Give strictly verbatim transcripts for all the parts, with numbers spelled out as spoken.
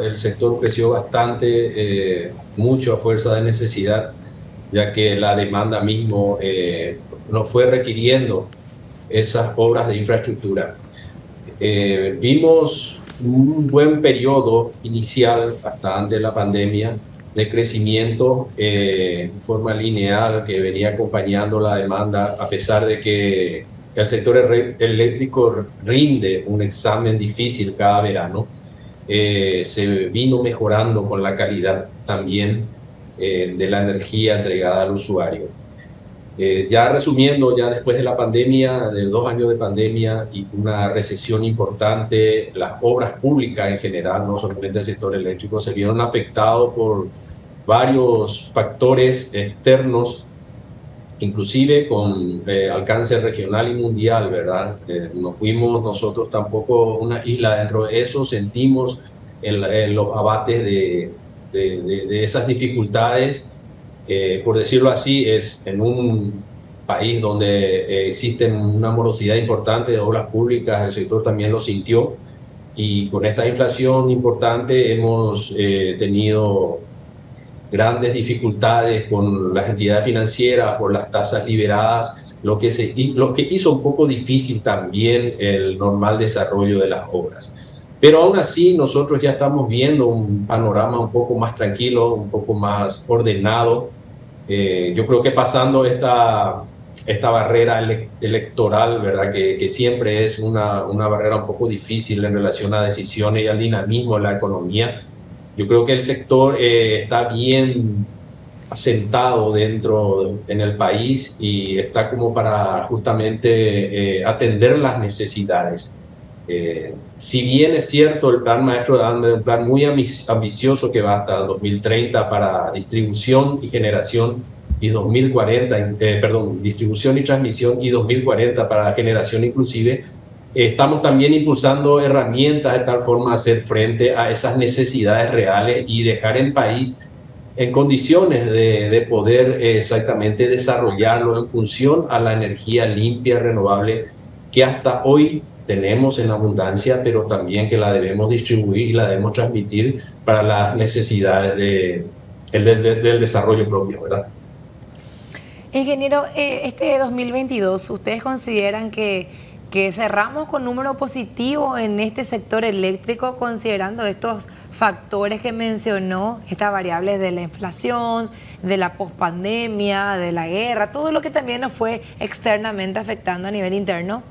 el sector creció bastante, eh, mucho a fuerza de necesidad, ya que la demanda mismo eh, nos fue requiriendo esas obras de infraestructura. Eh, vimos un buen periodo inicial, hasta antes de la pandemia, de crecimiento eh, en forma lineal que venía acompañando la demanda, a pesar de que el sector eléctrico rinde un examen difícil cada verano. Eh, se vino mejorando con la calidad también eh, de la energía entregada al usuario. Eh, ya resumiendo, ya después de la pandemia, de dos años de pandemia y una recesión importante, las obras públicas en general, no solamente el sector eléctrico, se vieron afectados por varios factores externos, inclusive con eh, alcance regional y mundial, ¿verdad? Eh, no fuimos nosotros tampoco una isla dentro de eso, sentimos el, el, los abates de, de, de, de esas dificultades. Eh, por decirlo así, es en un país donde eh, existe una morosidad importante de obras públicas, el sector también lo sintió, y con esta inflación importante hemos eh, tenido grandes dificultades con las entidades financieras por las tasas liberadas, lo que, se, lo que hizo un poco difícil también el normal desarrollo de las obras. Pero aún así nosotros ya estamos viendo un panorama un poco más tranquilo, un poco más ordenado. Eh, yo creo que pasando esta, esta barrera ele electoral, ¿verdad? Que, que siempre es una, una barrera un poco difícil en relación a decisiones y al dinamismo de la economía, yo creo que el sector eh, está bien asentado dentro en el país y está como para justamente eh, atender las necesidades. Eh, si bien es cierto, el plan maestro de Ande es un plan muy ambicioso que va hasta el dos mil treinta para distribución y generación y dos mil cuarenta, eh, perdón, distribución y transmisión y dos mil cuarenta para generación inclusive, eh, estamos también impulsando herramientas de tal forma de hacer frente a esas necesidades reales y dejar el país en condiciones de, de poder eh, exactamente desarrollarlo en función a la energía limpia, renovable, que hasta hoy tenemos en abundancia, pero también que la debemos distribuir y la debemos transmitir para las necesidades de, de, de, del desarrollo propio, ¿verdad? Ingeniero, eh, este dos mil veintidós, ¿ustedes consideran que, que cerramos con número positivo en este sector eléctrico, considerando estos factores que mencionó, estas variables de la inflación, de la pospandemia, de la guerra, todo lo que también nos fue externamente afectando a nivel interno?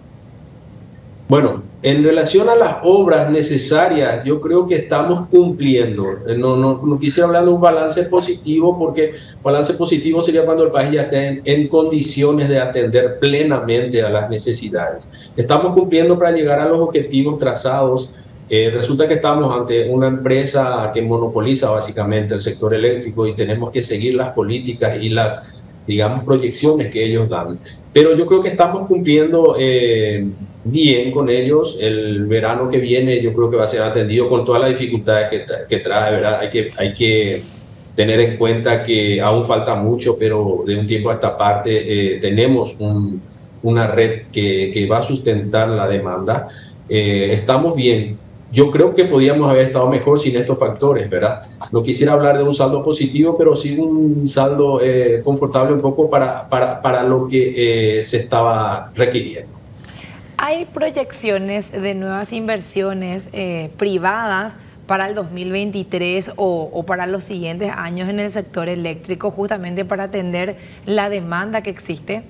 Bueno, en relación a las obras necesarias, yo creo que estamos cumpliendo. No, no, no quisiera hablar de un balance positivo, porque balance positivo sería cuando el país ya esté en, en condiciones de atender plenamente a las necesidades. Estamos cumpliendo para llegar a los objetivos trazados. Eh, resulta que estamos ante una empresa que monopoliza básicamente el sector eléctrico y tenemos que seguir las políticas y las, digamos, proyecciones que ellos dan. Pero yo creo que estamos cumpliendo eh, bien con ellos. El verano que viene yo creo que va a ser atendido con todas las dificultades que, que trae, ¿verdad? Hay que, hay que tener en cuenta que aún falta mucho, pero de un tiempo a esta parte eh, tenemos un, una red que, que va a sustentar la demanda. Eh, estamos bien. Yo creo que podíamos haber estado mejor sin estos factores, ¿verdad? No quisiera hablar de un saldo positivo, pero sí un saldo eh, confortable un poco para, para, para lo que eh, se estaba requiriendo. ¿Hay proyecciones de nuevas inversiones eh, privadas para el dos mil veintitrés o, o para los siguientes años en el sector eléctrico, justamente para atender la demanda que existe?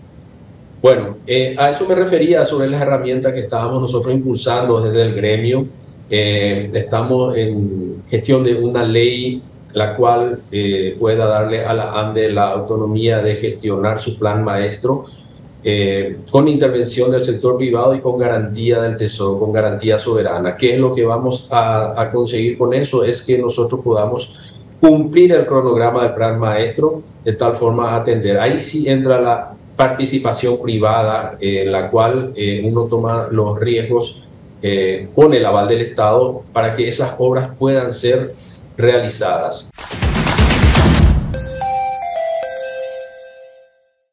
Bueno, eh, a eso me refería sobre las herramientas que estábamos nosotros impulsando desde el gremio. Eh, estamos en gestión de una ley la cual eh, pueda darle a la ANDE la autonomía de gestionar su plan maestro eh, con intervención del sector privado y con garantía del Tesoro, con garantía soberana. ¿Qué es lo que vamos a, a conseguir con eso? Es que nosotros podamos cumplir el cronograma del plan maestro de tal forma a atender. Ahí sí entra la participación privada eh, en la cual eh, uno toma los riesgos eh, con el aval del Estado para que esas obras puedan ser realizadas.